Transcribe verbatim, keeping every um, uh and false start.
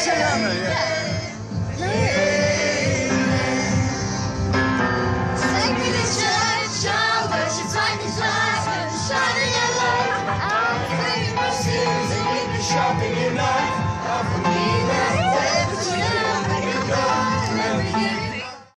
sing it, haven't you? Yeah. Take me to church, I worship like this light, shining your light. I'm praying for sins and keep you sharp in your life. For me.